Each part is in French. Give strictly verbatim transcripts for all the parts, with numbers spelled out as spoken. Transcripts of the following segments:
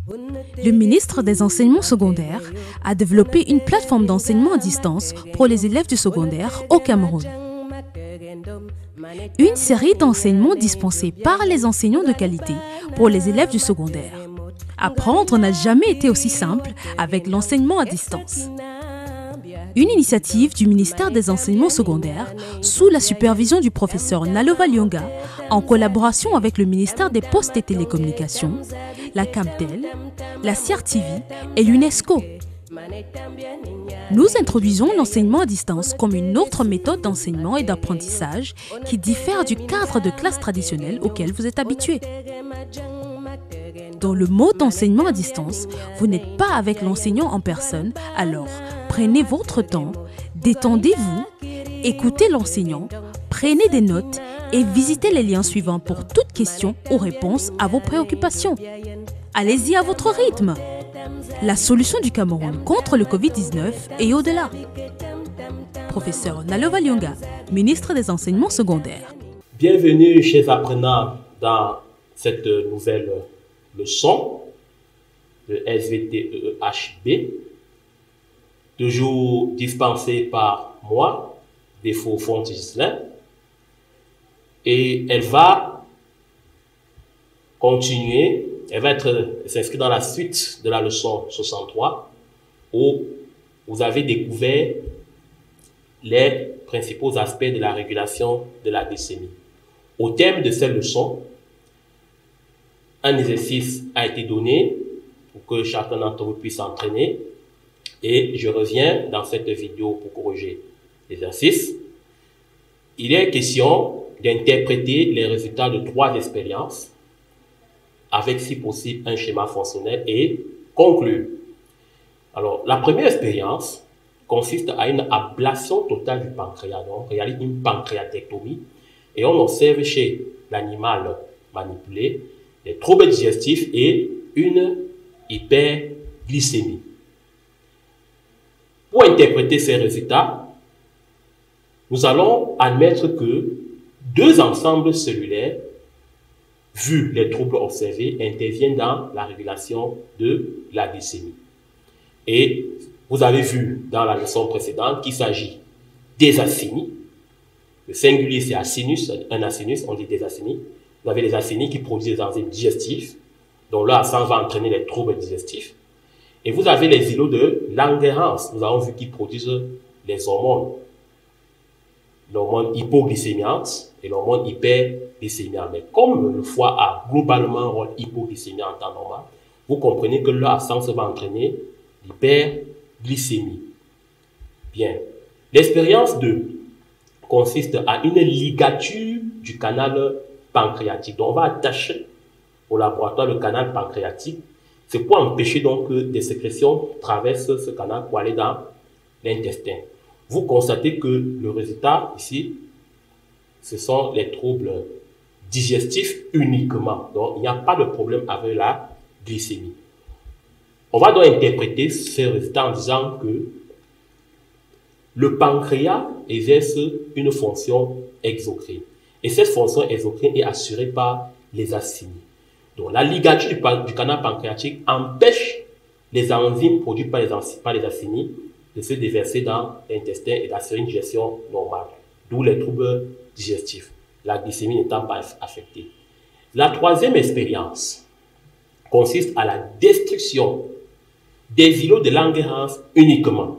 Le ministre des Enseignements secondaires a développé une plateforme d'enseignement à distance pour les élèves du secondaire au Cameroun. Une série d'enseignements dispensés par les enseignants de qualité pour les élèves du secondaire. Apprendre n'a jamais été aussi simple avec l'enseignement à distance. Une initiative du ministère des Enseignements secondaires sous la supervision du professeur Nalova Lyonga en collaboration avec le ministère des Postes et Télécommunications, la Camtel, la C R T V et l'UNESCO. Nous introduisons l'enseignement à distance comme une autre méthode d'enseignement et d'apprentissage qui diffère du cadre de classe traditionnel auquel vous êtes habitué. Dans le mode d'enseignement à distance, vous n'êtes pas avec l'enseignant en personne, alors prenez votre temps, détendez-vous, écoutez l'enseignant, prenez des notes et visitez les liens suivants pour toute question ou réponse à vos préoccupations. Allez-y à votre rythme. La solution du Cameroun contre le covid dix-neuf et au-delà. Professeur Nalova Lyonga, ministre des Enseignements secondaires. Bienvenue, chers apprenants, dans cette nouvelle leçon de S V T E E H B, toujours dispensée par moi, Défaut Fontislin, et elle va continuer, elle va être s'inscrire dans la suite de la leçon soixante-trois, où vous avez découvert les principaux aspects de la régulation de la glycémie. Au thème de cette leçon, un exercice a été donné pour que chacun d'entre vous puisse s'entraîner et je reviens dans cette vidéo pour corriger l'exercice. Il est question d'interpréter les résultats de trois expériences avec, si possible, un schéma fonctionnel et conclure. Alors, la première expérience consiste à une ablation totale du pancréas. Donc, on réalise une pancréatectomie et on observe chez l'animal manipulé des troubles digestifs et une hyperglycémie. Pour interpréter ces résultats, nous allons admettre que deux ensembles cellulaires, vu les troubles observés, interviennent dans la régulation de la glycémie. Et vous avez vu dans la leçon précédente qu'il s'agit des acénies. Le singulier, c'est acinus, un acinus, on dit des acénies. Vous avez les acénies qui produisent des enzymes digestifs, dont leur absence va entraîner les troubles digestifs. Et vous avez les îlots de Langerhans, nous avons vu qu'ils produisent les hormones. L'hormone hypoglycémiante et l'hormone hyperglycémiante. Mais comme le foie a globalement un rôle hypoglycémiant en temps normal, vous comprenez que leur absence va entraîner l'hyperglycémie. Bien. L'expérience deux consiste à une ligature du canal pancréatique. Donc, on va attacher au laboratoire le canal pancréatique. C'est pour empêcher donc que des sécrétions traversent ce canal pour aller dans l'intestin. Vous constatez que le résultat ici, ce sont les troubles digestifs uniquement. Donc, il n'y a pas de problème avec la glycémie. On va donc interpréter ces résultats en disant que le pancréas exerce une fonction exocrine. Et cette fonction exocrine est assurée par les acénies. Donc, la ligature du, du canal pancréatique empêche les enzymes produites par les, par les acénies de se déverser dans l'intestin et d'assurer une digestion normale. D'où les troubles digestifs, la glycémie n'étant pas affectée. La troisième expérience consiste à la destruction des îlots de Langerhans uniquement.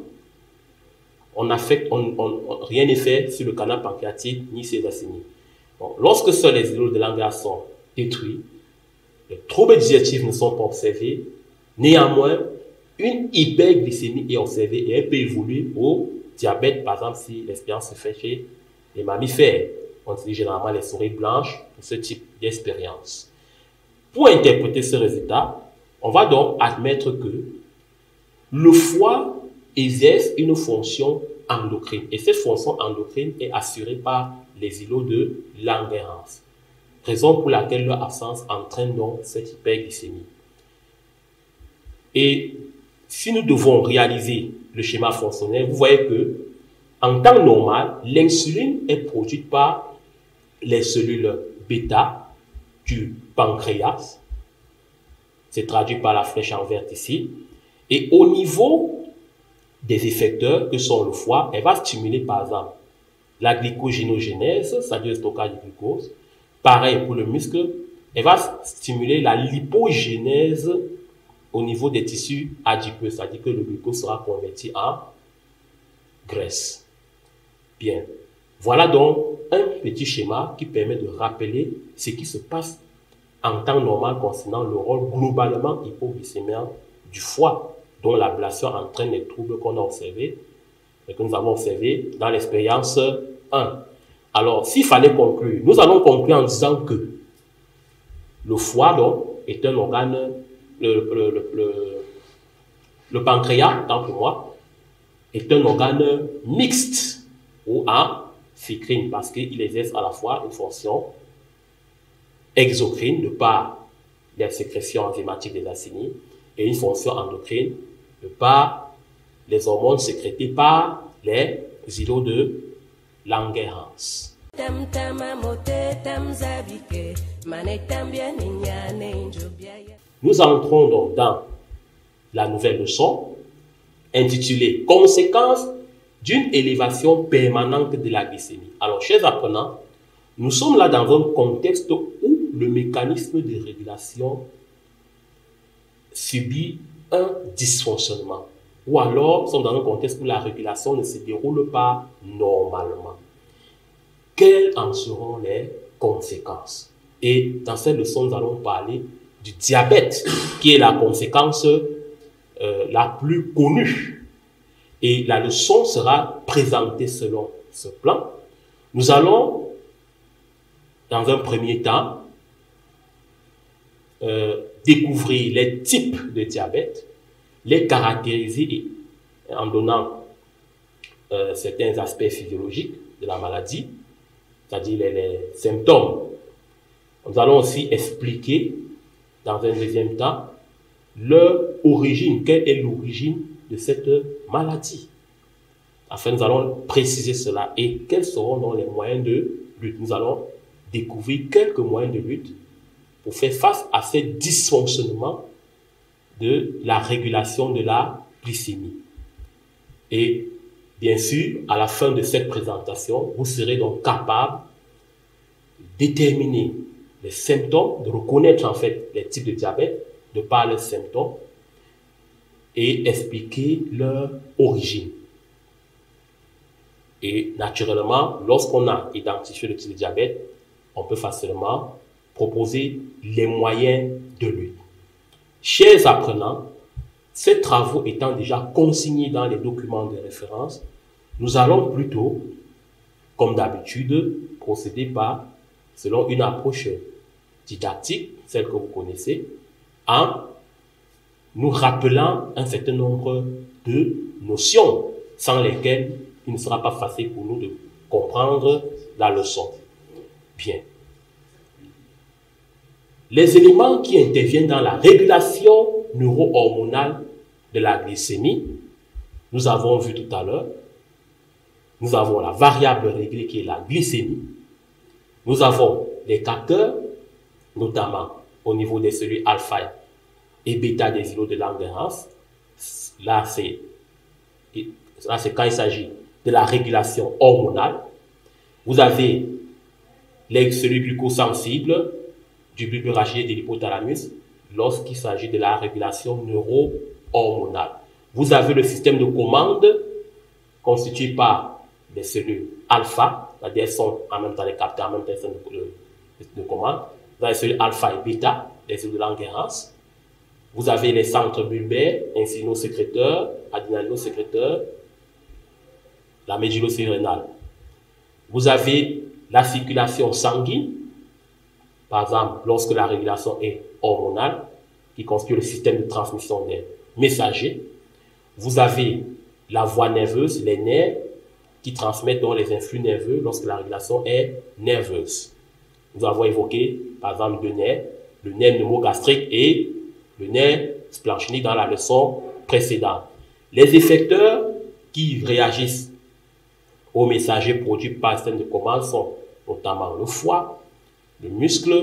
On affecte, on, on, rien n'est fait sur le canal pancréatique ni ses acénies. Bon, lorsque seuls les îlots de Langerhans sont détruits, les troubles digestifs ne sont pas observés. Néanmoins, une hyperglycémie est observée et elle peut évoluer au diabète, par exemple, si l'expérience se fait chez les mammifères. On utilise généralement les souris blanches pour ce type d'expérience. Pour interpréter ce résultat, on va donc admettre que le foie exerce une fonction endocrine. Et cette fonction endocrine est assurée par les îlots de Langerhans. Raison pour laquelle leur absence entraîne donc cette hyperglycémie. Et si nous devons réaliser le schéma fonctionnel, vous voyez que en temps normal, l'insuline est produite par les cellules bêta du pancréas. C'est traduit par la flèche en vert ici. Et au niveau des effecteurs que sont le foie, elle va stimuler par exemple la glycogénogénèse, c'est-à-dire le stockage du glucose. Pareil pour le muscle, elle va stimuler la lipogénèse au niveau des tissus adipeux, c'est-à-dire que le glucose sera converti en graisse. Bien. Voilà donc un petit schéma qui permet de rappeler ce qui se passe en temps normal concernant le rôle globalement hypoglycémique du foie, dont l'ablation entraîne les troubles qu'on a observés et que nous avons observés dans l'expérience un. Alors, s'il fallait conclure, nous allons conclure en disant que le foie, donc, est un organe, le, le, le, le, le pancréas, tant pour moi, est un organe mixte ou en ficrine, parce qu'il exerce à la fois une fonction exocrine de par les sécrétions enzymatiques des acénies et une fonction endocrine de par les hormones sécrétées par les îlots de Langerhans. Nous entrons donc dans la nouvelle leçon intitulée « Conséquences d'une élévation permanente de la glycémie ». Alors, chers apprenants, nous sommes là dans un contexte où le mécanisme de régulation subit un dysfonctionnement. Ou alors, nous sommes dans un contexte où la régulation ne se déroule pas normalement. Quelles en seront les conséquences? Et dans cette leçon, nous allons parler du diabète, qui est la conséquence euh, la plus connue. Et la leçon sera présentée selon ce plan. Nous allons, dans un premier temps, euh, découvrir les types de diabète, les caractériser en donnant euh, certains aspects physiologiques de la maladie, c'est-à-dire les, les symptômes. Nous allons aussi expliquer, dans un deuxième temps, leur origine, quelle est l'origine de cette maladie. Enfin, nous allons préciser cela. Et quels seront donc les moyens de lutte? Nous allons découvrir quelques moyens de lutte pour faire face à ces dysfonctionnements de la régulation de la glycémie. Et bien sûr, à la fin de cette présentation, vous serez donc capable de déterminer les symptômes, de reconnaître en fait les types de diabète de par les symptômes et expliquer leur origine. Et naturellement, lorsqu'on a identifié le type de diabète, on peut facilement proposer les moyens de lutte. Chers apprenants, ces travaux étant déjà consignés dans les documents de référence, nous allons plutôt, comme d'habitude, procéder par, selon une approche didactique, celle que vous connaissez, en nous rappelant un certain nombre de notions sans lesquelles il ne sera pas facile pour nous de comprendre la leçon. Bien. Les éléments qui interviennent dans la régulation neuro-hormonale de la glycémie, nous avons vu tout à l'heure, nous avons la variable réglée qui est la glycémie, nous avons les capteurs, notamment au niveau des cellules alpha et bêta des îlots de Langerhans. Là, c'est là, c'est quand il s'agit de la régulation hormonale. Vous avez les cellules glucosensibles du bulbe rachidien de l'hypothalamus lorsqu'il s'agit de la régulation neuro-hormonale. Vous avez le système de commande constitué par les cellules alpha, c'est-à-dire elles sont en même temps les capteurs, en même temps les systèmes de, de, de commande. Vous avez les cellules alpha et bêta, les cellules de Langerhans. Vous avez les centres bulbaires, insulino-sécréteurs, adrénalino-sécréteurs, la médullocellule rénale. Vous avez la circulation sanguine, par exemple, lorsque la régulation est hormonale, qui constitue le système de transmission des messagers. Vous avez la voie nerveuse, les nerfs, qui transmettent donc les influx nerveux lorsque la régulation est nerveuse. Nous avons évoqué, par exemple, deux nerfs, le nerf pneumogastrique et le nerf splanchnique dans la leçon précédente. Les effecteurs qui réagissent aux messagers produits par le système de commande sont notamment le foie, le muscle,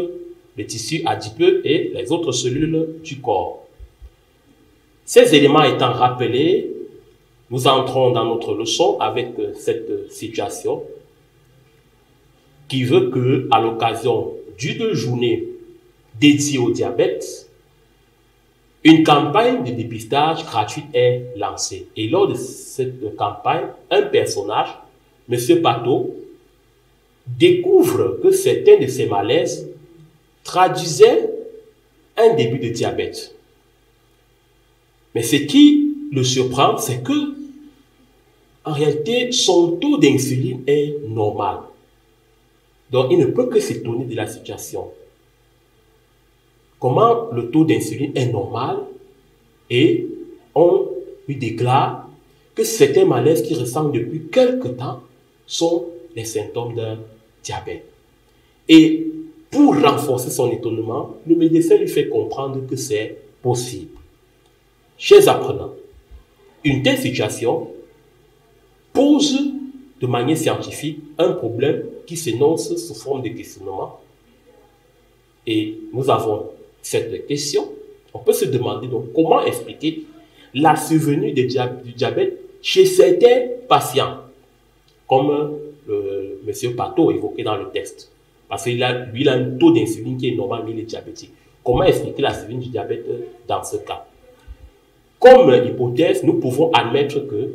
le tissu adipeux et les autres cellules du corps. Ces éléments étant rappelés, nous entrons dans notre leçon avec cette situation qui veut que, à l'occasion d'une journée dédiée au diabète, une campagne de dépistage gratuite est lancée. Et lors de cette campagne, un personnage, M. Pato, découvre que certains de ses malaises traduisaient un début de diabète. Mais ce qui le surprend, c'est que, en réalité, son taux d'insuline est normal. Donc, il ne peut que s'étonner de la situation. Comment le taux d'insuline est normal et on lui déclare que certains malaises qu'il ressent depuis quelque temps sont les symptômes d'un diabète. Et pour renforcer son étonnement, le médecin lui fait comprendre que c'est possible. Chers apprenants, une telle situation pose de manière scientifique un problème qui s'énonce sous forme de questionnement. Et nous avons cette question. On peut se demander donc comment expliquer la survenue du diabète chez certains patients, comme le monsieur Pato évoqué dans le texte. Parce qu'il a, lui, il a un taux d'insuline qui est normal, mais il est diabétique. Comment expliquer la survenue du diabète dans ce cas? Comme hypothèse, nous pouvons admettre que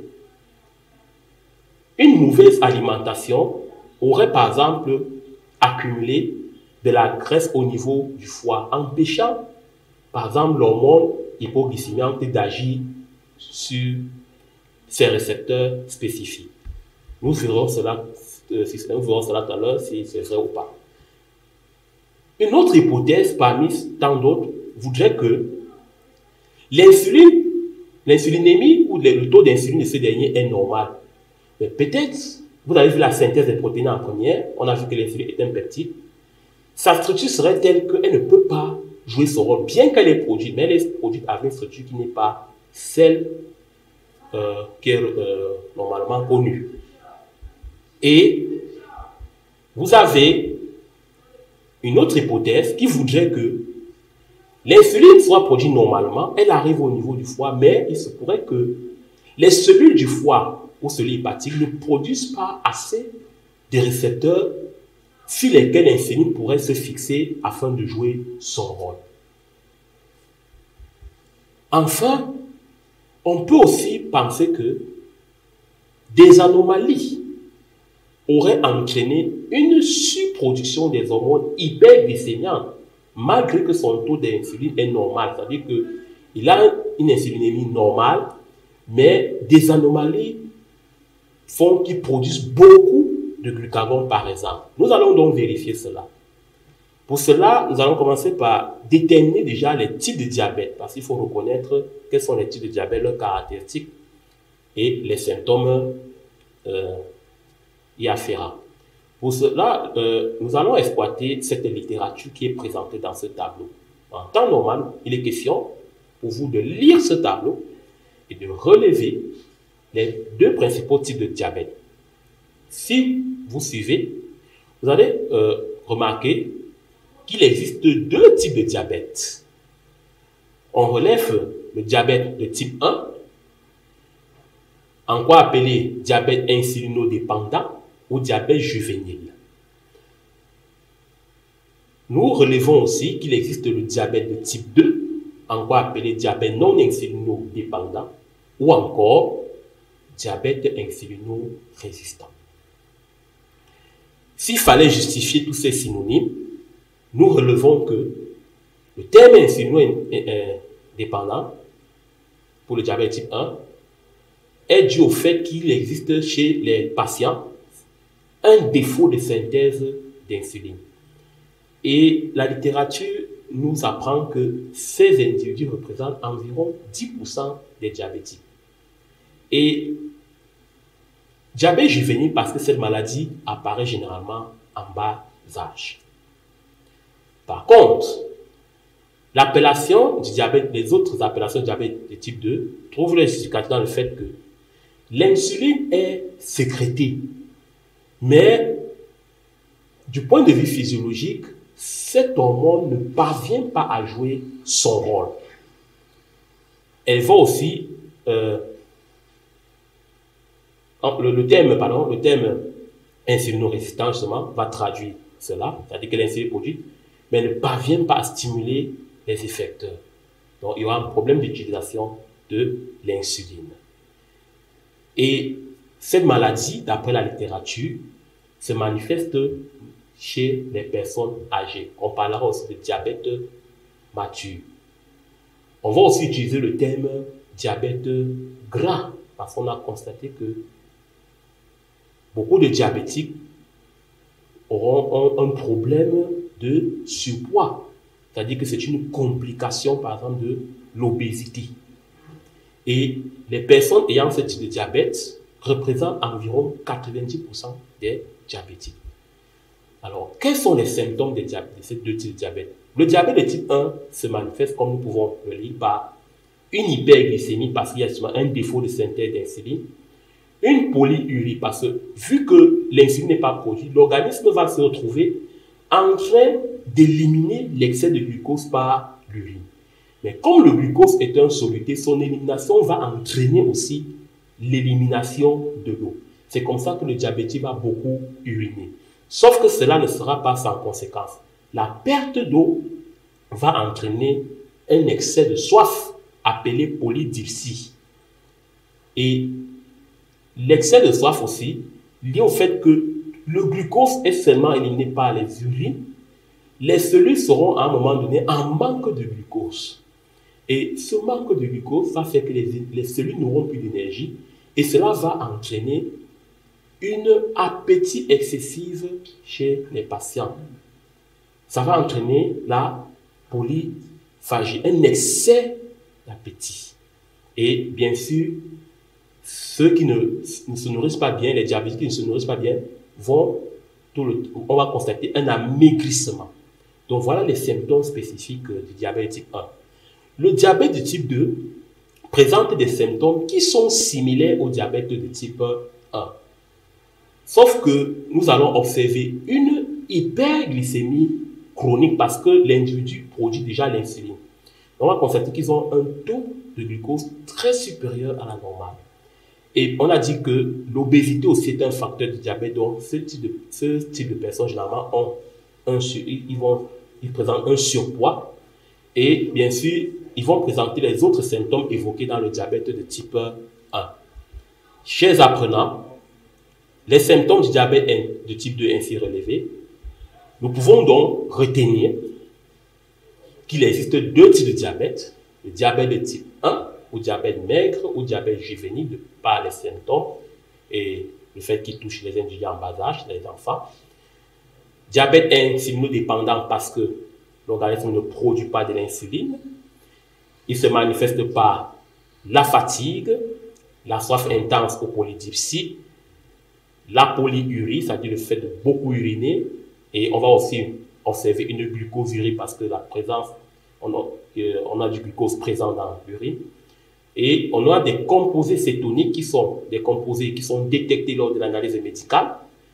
une mauvaise alimentation aurait par exemple accumulé de la graisse au niveau du foie, empêchant par exemple l'hormone hypoglycémiante d'agir sur ces récepteurs spécifiques. Nous verrons cela, euh, nous verrons cela tout à l'heure si c'est vrai ou pas. Une autre hypothèse parmi tant d'autres voudrait que l'insuline, l'insulinémie ou le taux d'insuline de ce dernier est normal. Mais peut-être, vous avez vu la synthèse des protéines en première, on a vu que l'insuline est un peptide. Sa structure serait telle qu'elle ne peut pas jouer son rôle, bien qu'elle est produite, mais elle est produite avec une structure qui n'est pas celle euh, qui est euh, normalement connue. Et vous avez une autre hypothèse qui voudrait que l'insuline soit produite normalement, elle arrive au niveau du foie, mais il se pourrait que les cellules du foie ou cellules hépatiques ne produisent pas assez de récepteurs sur lesquels l'insuline pourrait se fixer afin de jouer son rôle. Enfin, on peut aussi penser que des anomalies auraient entraîné une surproduction des hormones hyperglycémiantes, malgré que son taux d'insuline est normal. C'est-à-dire qu'il a une insulinémie normale, mais des anomalies font qu'il produise beaucoup de glucagon, par exemple. Nous allons donc vérifier cela. Pour cela, nous allons commencer par déterminer déjà les types de diabète, parce qu'il faut reconnaître quels sont les types de diabète, leurs caractéristiques et les symptômes euh, y afférents. Pour cela, euh, nous allons exploiter cette littérature qui est présentée dans ce tableau. En temps normal, il est question pour vous de lire ce tableau et de relever les deux principaux types de diabète. Si vous suivez, vous allez euh, remarquer qu'il existe deux types de diabète. On relève le diabète de type un, en quoi appelé diabète insulinodépendant ou diabète juvénile. Nous relevons aussi qu'il existe le diabète de type deux, en quoi appelé diabète non insulinodépendant ou encore diabète insulino-résistant. S'il fallait justifier tous ces synonymes, nous relevons que le terme insulino-dépendant pour le diabète type un est dû au fait qu'il existe chez les patients un défaut de synthèse d'insuline. Et la littérature nous apprend que ces individus représentent environ dix pour cent des diabétiques. Et diabète juvénile parce que cette maladie apparaît généralement en bas âge. Par contre, l'appellation du diabète, les autres appellations de diabète de type deux trouvent leur justification dans le fait que l'insuline est sécrétée. Mais du point de vue physiologique, cette hormone ne parvient pas à jouer son rôle. Elle va aussi, euh, le, le terme, pardon, le terme insulinorésistant justement va traduire cela, c'est-à-dire que l'insuline est produite, mais elle ne parvient pas à stimuler les effecteurs. Donc il y aura un problème d'utilisation de l'insuline. Et cette maladie, d'après la littérature, se manifeste chez les personnes âgées. On parlera aussi de diabète mature. On va aussi utiliser le terme diabète gras, parce qu'on a constaté que beaucoup de diabétiques auront un problème de surpoids. C'est-à-dire que c'est une complication, par exemple, de l'obésité. Et les personnes ayant ce type de diabète représentent environ quatre-vingt-dix pour cent des diabétiques. Alors, quels sont les symptômes de, de ces deux types de diabète? Le diabète de type un se manifeste, comme nous pouvons le lire, par une hyperglycémie parce qu'il y a un défaut de synthèse d'insuline, une polyurie parce que vu que l'insuline n'est pas produite, l'organisme va se retrouver en train d'éliminer l'excès de glucose par l'urine. Mais comme le glucose est un soluté, son élimination va entraîner aussi l'élimination de l'eau. C'est comme ça que le diabétique va beaucoup uriner. Sauf que cela ne sera pas sans conséquence. La perte d'eau va entraîner un excès de soif appelé polydipsie. Et l'excès de soif aussi, lié au fait que le glucose est seulement éliminé par les urines, les cellules seront à un moment donné en manque de glucose. Et ce manque de glucose va faire que les, les cellules n'auront plus d'énergie et cela va entraîner une appétit excessive chez les patients. Ça va entraîner la polyphagie, un excès d'appétit. Et bien sûr, ceux qui ne, ne se nourrissent pas bien, les diabétiques qui ne se nourrissent pas bien, vont, tout le, on va constater un amaigrissement. Donc voilà les symptômes spécifiques du diabète type un. Le diabète de type deux présente des symptômes qui sont similaires au diabète de type un. Sauf que nous allons observer une hyperglycémie chronique parce que l'individu produit déjà l'insuline. On va constater qu'ils ont un taux de glucose très supérieur à la normale. Et on a dit que l'obésité aussi est un facteur de diabète. Donc ce type de, ce type de personnes généralement ont un, ils, vont, ils présentent un surpoids. Et bien sûr, ils vont présenter les autres symptômes évoqués dans le diabète de type un. Chers apprenants, les symptômes du diabète de type deux ainsi relevés, nous pouvons donc retenir qu'il existe deux types de diabète, le diabète de type un, ou diabète maigre, ou diabète juvénile, de par les symptômes et le fait qu'il touche les individus en bas âge, les enfants. Diabète insulinodépendant parce que l'organisme ne produit pas de l'insuline. Il se manifeste par la fatigue, la soif intense au polydipsie, la polyurie, c'est-à-dire le fait de beaucoup uriner, et on va aussi observer une glucosurie parce que la présence, on a, euh, on a du glucose présent dans l'urine, et on a des composés cétoniques qui sont des composés qui sont détectés lors de l'analyse médicale,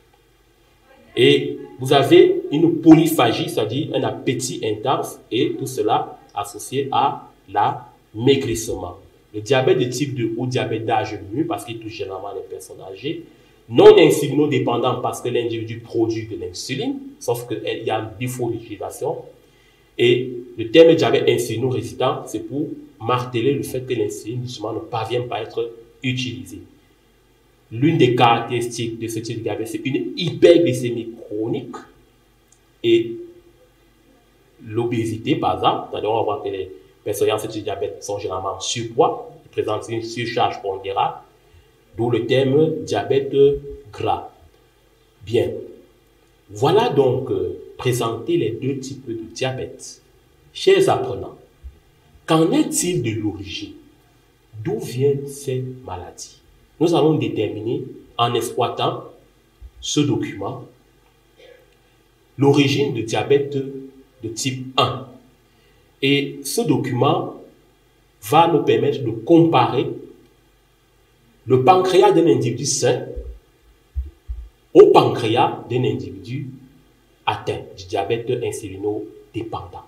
et vous avez une polyphagie, c'est-à-dire un appétit intense, et tout cela associé à l'amaigrissement. Le diabète de type deux ou diabète d'âge mûr, parce qu'il touche généralement les personnes âgées, non insulinodépendant parce que l'individu produit de l'insuline, sauf qu'il y a un défaut d'utilisation. Et le terme diabète insulino-résistant, c'est pour marteler le fait que l'insuline justement ne parvient pas à être utilisée. L'une des caractéristiques de ce type de diabète, c'est une hyperglycémie chronique et l'obésité, par exemple. C'est-à-dire, on va voir que les personnes ayant ce type de diabète sont généralement en surpoids, ils présentent une surcharge pondérale, d'où le terme diabète gras. Bien. Voilà donc euh, présenter les deux types de diabète. Chers apprenants, qu'en est-il de l'origine? D'où viennent ces maladies? Nous allons déterminer, en exploitant ce document, l'origine du diabète de type un. Et ce document va nous permettre de comparer le pancréas d'un individu sain au pancréas d'un individu atteints du diabète insulinodépendant.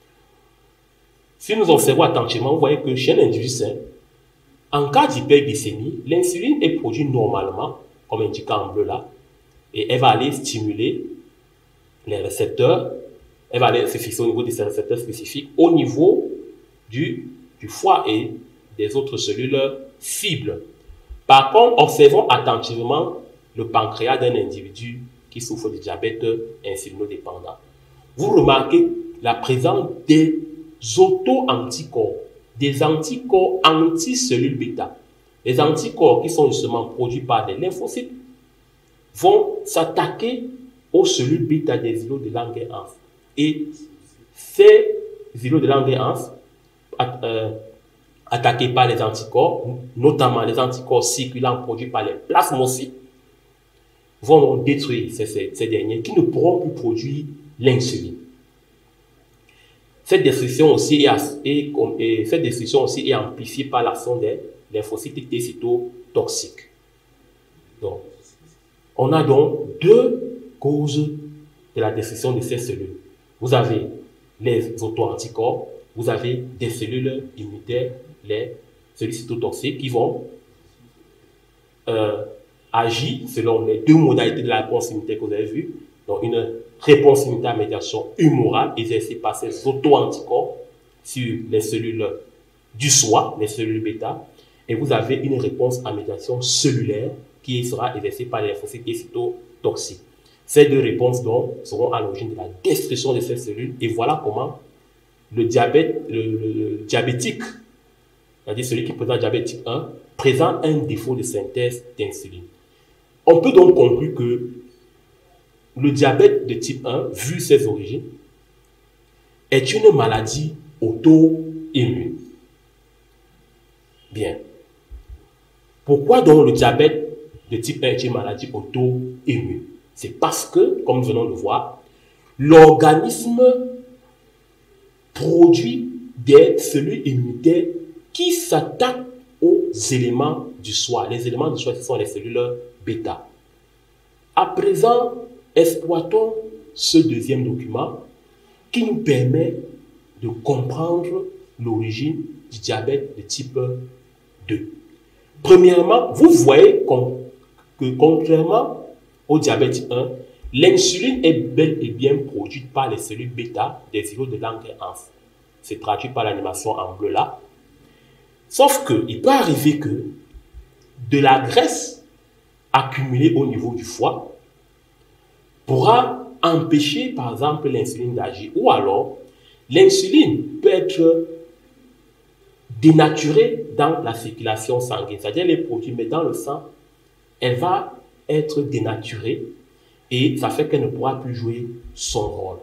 Si nous observons attentivement, vous voyez que chez l'individu sain, en cas d'hyperglycémie, l'insuline est produite normalement, comme indiqué en bleu là, et elle va aller stimuler les récepteurs, elle va aller se fixer au niveau de ces récepteurs spécifiques, au niveau du, du foie et des autres cellules cibles. Par contre, observons attentivement le pancréas d'un individu qui souffre de diabète insulinodépendant. Vous remarquez la présence des auto-anticorps, des anticorps anti-cellules bêta. Les anticorps qui sont justement produits par des lymphocytes vont s'attaquer aux cellules bêta des îlots de Langerhans. Et ces îlots de Langerhans, euh, attaqués par les anticorps, notamment les anticorps circulants produits par les plasmocytes, vont donc détruire ces, ces, ces derniers qui ne pourront plus produire l'insuline. Cette destruction aussi est, est, est, cette destruction aussi est amplifiée par l'action des lymphocytes T cytotoxiques. Donc, on a donc deux causes de la destruction de ces cellules. Vous avez les auto-anticorps, vous avez des cellules immunitaires, les cellules cytotoxiques qui vont euh, agir selon les deux modalités de la réponse immunitaire que vous avez vues. Donc, une réponse immunitaire à médiation humorale exercée par ces auto-anticorps sur les cellules du soi, les cellules bêta, et vous avez une réponse à médiation cellulaire qui sera exercée par les lymphocytes cytotoxiques. Ces deux réponses donc seront à l'origine de la destruction de ces cellules, et voilà comment le diabète, le, le, le diabétique, c'est-à-dire celui qui présente diabète type un, présente un défaut de synthèse d'insuline. On peut donc conclure que le diabète de type un, vu ses origines, est une maladie auto-immune. Bien. Pourquoi donc le diabète de type un est une maladie auto-immune? C'est parce que, comme nous venons de voir, l'organisme produit des cellules immunitaires qui s'attaquent aux éléments du soi. Les éléments du soi, ce sont les cellules bêta. À présent, exploitons ce deuxième document qui nous permet de comprendre l'origine du diabète de type deux. Premièrement, vous voyez que contrairement au diabète type un, l'insuline est bel et bien produite par les cellules bêta des îlots de Langerhans. C'est traduit par l'animation en bleu là. Sauf qu'il peut arriver que de la graisse accumulée au niveau du foie pourra empêcher par exemple l'insuline d'agir, ou alors l'insuline peut être dénaturée dans la circulation sanguine, c'est-à-dire les produits, mais dans le sang, elle va être dénaturée et ça fait qu'elle ne pourra plus jouer son rôle.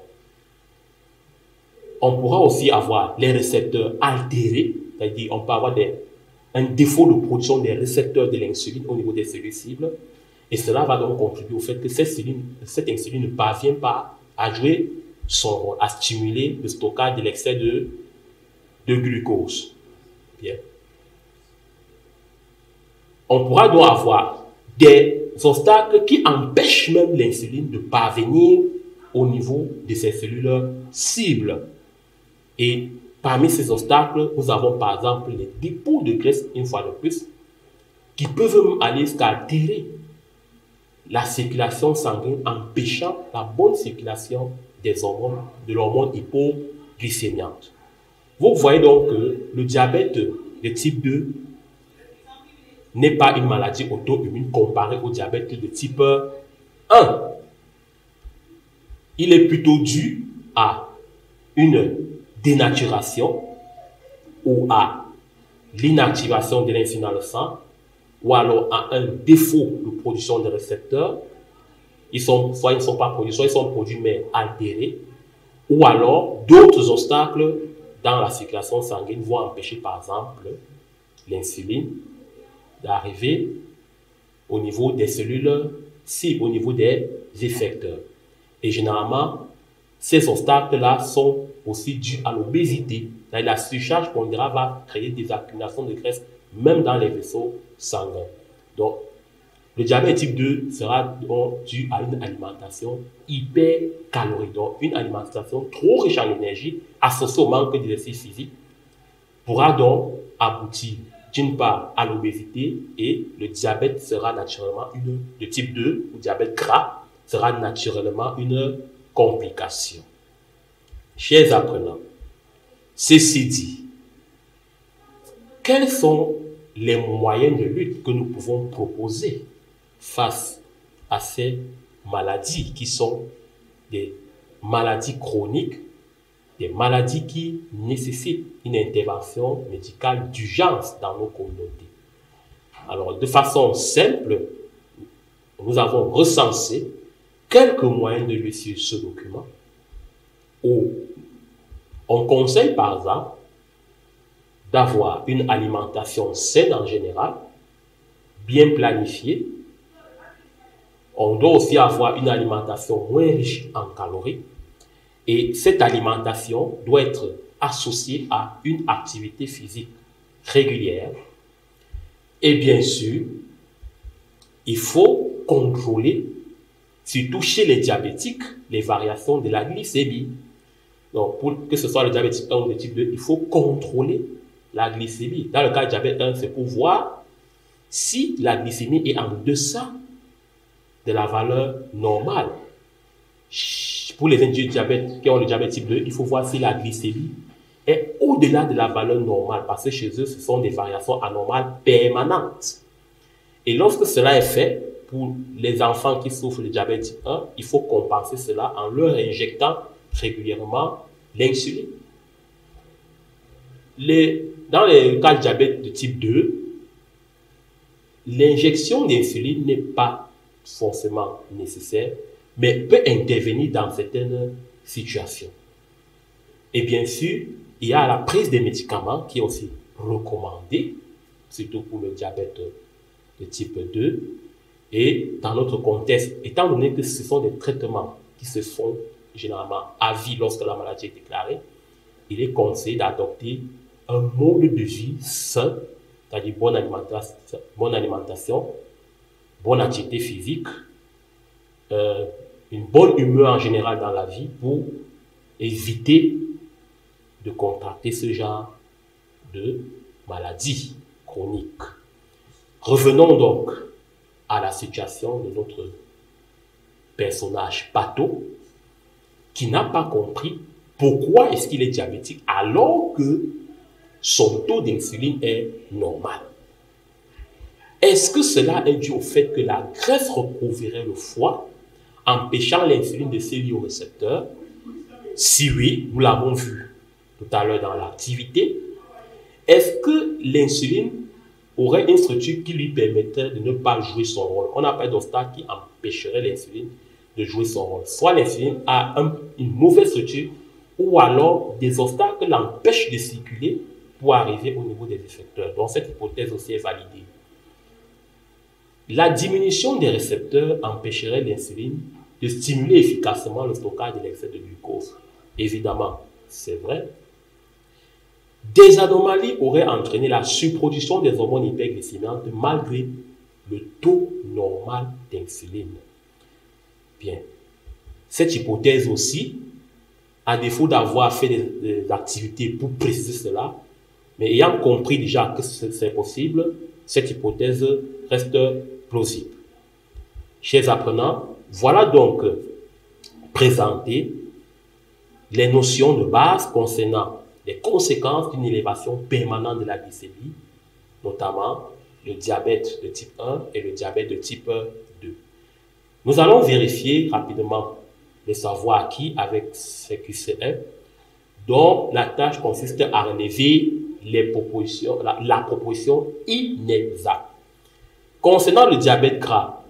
On pourra aussi avoir les récepteurs altérés, c'est-à-dire on peut avoir des, un défaut de production des récepteurs de l'insuline au niveau des cellules cibles, et cela va donc contribuer au fait que cette insuline, cette insuline ne parvient pas à jouer son rôle, à stimuler le stockage de l'excès de, de glucose. Bien. On pourra donc avoir des obstacles qui empêchent même l'insuline de parvenir au niveau de ces cellules cibles. Et parmi ces obstacles, nous avons par exemple les dépôts de graisse, une fois de plus, qui peuvent même aller jusqu'à altérer la circulation sanguine, empêchant la bonne circulation des hormones, de l'hormone hypoglycémiante. Vous voyez donc que le diabète de type deux n'est pas une maladie auto-immune comparée au diabète de type un. Il est plutôt dû à une dénaturation ou à l'inactivation de l'insuline dans le sang, ou alors à un défaut de production de récepteurs. Ils sont, soit ils ne sont pas produits, soit ils sont produits mais altérés, ou alors d'autres obstacles dans la circulation sanguine vont empêcher par exemple l'insuline d'arriver au niveau des cellules cibles, au niveau des effecteurs. Et généralement, ces obstacles-là sont aussi dus à l'obésité. La surcharge pondérale va créer des accumulations de graisse même dans les vaisseaux sanguins. Donc, Le diabète type deux sera donc dû à une alimentation hypercalorique, donc une alimentation trop riche en énergie associée au manque d'exercice physique pourra donc aboutir d'une part à l'obésité et le diabète sera naturellement une, le type deux ou diabète gras sera naturellement une complication. Chers apprenants, ceci dit, quels sont les moyens de lutte que nous pouvons proposer face à ces maladies qui sont des maladies chroniques, des maladies qui nécessitent une intervention médicale d'urgence dans nos communautés? Alors, de façon simple, nous avons recensé quelques moyens de lutte sur ce document où on conseille par exemple d'avoir une alimentation saine en général, bien planifiée. On doit aussi avoir une alimentation moins riche en calories. Et cette alimentation doit être associée à une activité physique régulière. Et bien sûr, il faut contrôler, surtout chez les diabétiques, les variations de la glycémie. Donc, pour que ce soit le diabète type un ou le type deux, il faut contrôler la glycémie. Dans le cas du diabète un, c'est pour voir si la glycémie est en deçà de la valeur normale. Pour les individus diabète, qui ont le diabète type deux, il faut voir si la glycémie est au-delà de la valeur normale, parce que chez eux, ce sont des variations anormales permanentes. Et lorsque cela est fait, pour les enfants qui souffrent de diabète type un, il faut compenser cela en leur injectant régulièrement l'insuline. Les, dans les cas de diabète de type deux, l'injection d'insuline n'est pas forcément nécessaire, mais peut intervenir dans certaines situations. Et bien sûr, il y a la prise des médicaments qui est aussi recommandée, surtout pour le diabète de type deux. Et dans notre contexte, étant donné que ce sont des traitements qui se font généralement à vie lorsque la maladie est déclarée, il est conseillé d'adopter un mode de vie sain, c'est-à-dire bonne alimentation, bonne alimentation, bonne activité physique, euh, une bonne humeur en général dans la vie pour éviter de contracter ce genre de maladie chronique. Revenons donc à la situation de notre personnage Pato, qui n'a pas compris pourquoi est-ce qu'il est diabétique alors que son taux d'insuline est normal. Est-ce que cela est dû au fait que la graisse recouvrait le foie, empêchant l'insuline de se lier au récepteur? Si oui, nous l'avons vu tout à l'heure dans l'activité. Est-ce que l'insuline aurait une structure qui lui permettrait de ne pas jouer son rôle? On n'a pas d'obstacle qui empêcherait l'insuline de jouer son rôle. Soit l'insuline a un, une mauvaise structure, ou alors des obstacles l'empêchent de circuler pour arriver au niveau des effecteurs. Donc cette hypothèse aussi est validée. La diminution des récepteurs empêcherait l'insuline de stimuler efficacement le stockage de l'excès de glucose. Évidemment, c'est vrai. Des anomalies auraient entraîné la surproduction des hormones hyperglycémiantes malgré le taux normal d'insuline. Bien. Cette hypothèse aussi, à défaut d'avoir fait des, des activités pour préciser cela, mais ayant compris déjà que c'est possible, cette hypothèse reste plausible. Chers apprenants, voilà donc présenter les notions de base concernant les conséquences d'une élévation permanente de la glycémie, notamment le diabète de type un et le diabète de type deux. Nous allons vérifier rapidement les savoirs acquis avec C Q C M, dont la tâche consiste à relever les propositions, la, la proposition inexacte. Concernant le diabète gras,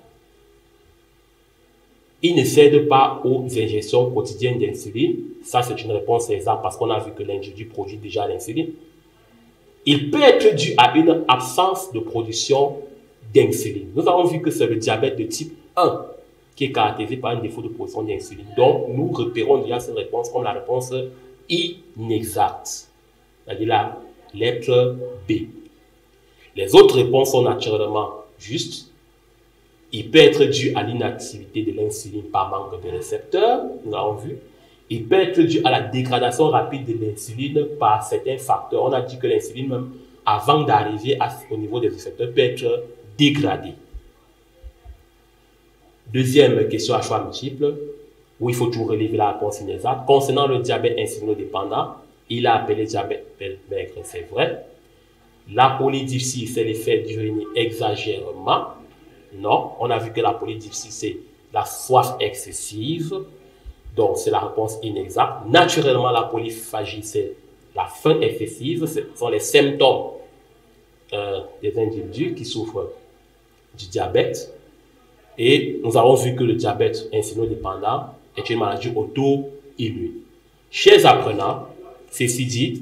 il ne cède pas aux injections quotidiennes d'insuline. Ça, c'est une réponse exacte parce qu'on a vu que l'individu produit déjà l'insuline. Il peut être dû à une absence de production d'insuline. Nous avons vu que c'est le diabète de type un qui est caractérisé par un défaut de production d'insuline. Donc, nous repérons déjà cette réponse comme la réponse inexacte, c'est-à-dire la lettre B. Les autres réponses sont naturellement justes. Il peut être dû à l'inactivité de l'insuline par manque de récepteurs, nous l'avons vu. Il peut être dû à la dégradation rapide de l'insuline par certains facteurs. On a dit que l'insuline, même avant d'arriver au niveau des récepteurs, peut être dégradée. Deuxième question à choix multiple, où il faut toujours relever la réponse inexacte. Concernant le diabète insulinodépendant, il a appelé diabète maigre, c'est vrai. La polydipsie, c'est l'effet d'uriner exagérément. Non, on a vu que la polydipsie, c'est la soif excessive. Donc, c'est la réponse inexacte. Naturellement, la polyphagie, c'est la faim excessive. Ce sont les symptômes euh, des individus qui souffrent du diabète. Et nous avons vu que le diabète insulinodépendant est une maladie auto-immune. Chers apprenants, ceci dit,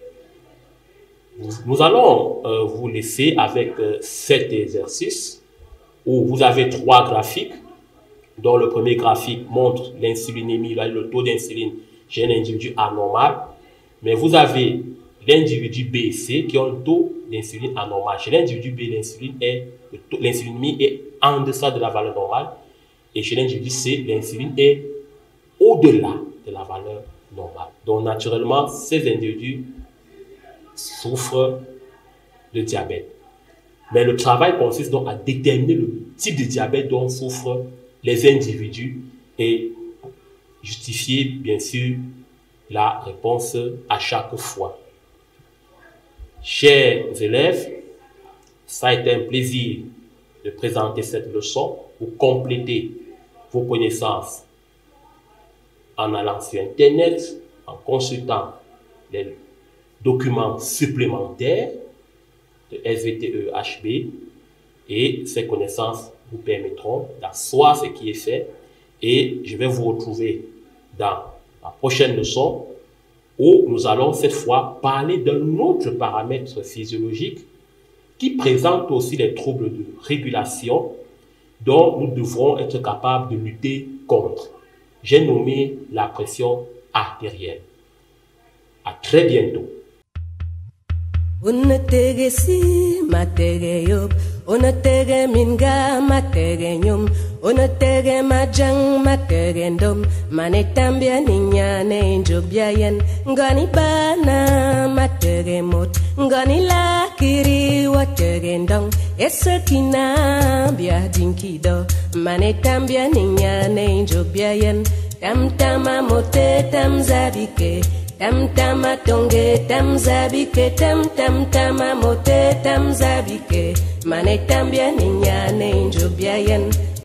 nous allons euh, vous laisser avec euh, cet exercice où vous avez trois graphiques, dont le premier graphique montre l'insulinémie, le taux d'insuline chez un individu anormal, mais vous avez l'individu B et C qui ont le taux d'insuline anormal. Chez l'individu B, l'insuline est l'insulinémie est en deçà de la valeur normale, et chez l'individu C, l'insuline est au-delà de la valeur normale. Donc naturellement, ces individus souffrent de diabète. Mais le travail consiste donc à déterminer le type de diabète dont souffrent les individus et justifier bien sûr la réponse à chaque fois. Chers élèves, ça a été un plaisir de présenter cette leçon pour compléter vos connaissances en allant sur Internet, en consultant les documents supplémentaires de S V T E H B, et ces connaissances vous permettront d'asseoir ce qui est fait, et je vais vous retrouver dans la prochaine leçon où nous allons cette fois parler d'un autre paramètre physiologique qui présente aussi les troubles de régulation dont nous devrons être capables de lutter contre. J'ai nommé la pression artérielle. À très bientôt. Unategesi mategeyop, unatege minga mategenyum, unatege majang mategendom, manetambia ninyane injobyayen, ngani bana mategemot, ngani lakiri wategendong, esekina bia dinkido, manetambia ninyane injobyayen, tam tama mote tam zabike. Tam tama tonge tam zabike tam tam tama mote tam zabike mane tambia ninyane injobyayen